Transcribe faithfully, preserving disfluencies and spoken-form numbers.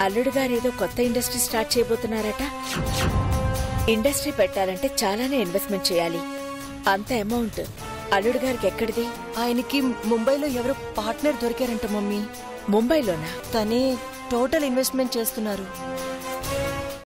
అల్లుడు గారు ఏదో కొత్త ఇండస్ట్రీ స్టార్ట్ చేయబోతున్నారట. ఇండస్ట్రీ పెట్టాలంటే చాలానే ఇన్వెస్ట్మెంట్ చేయాలి. అంత అమౌంట్ అల్లుడు గారికి ఎక్కడిది? ఆయనకి ముంబైలో ఎవరో పార్ట్నర్ దొరికారంట మమ్మీ. ముంబైలోనా? తనే టోటల్ ఇన్వెస్ట్మెంట్ చేస్తున్నారు.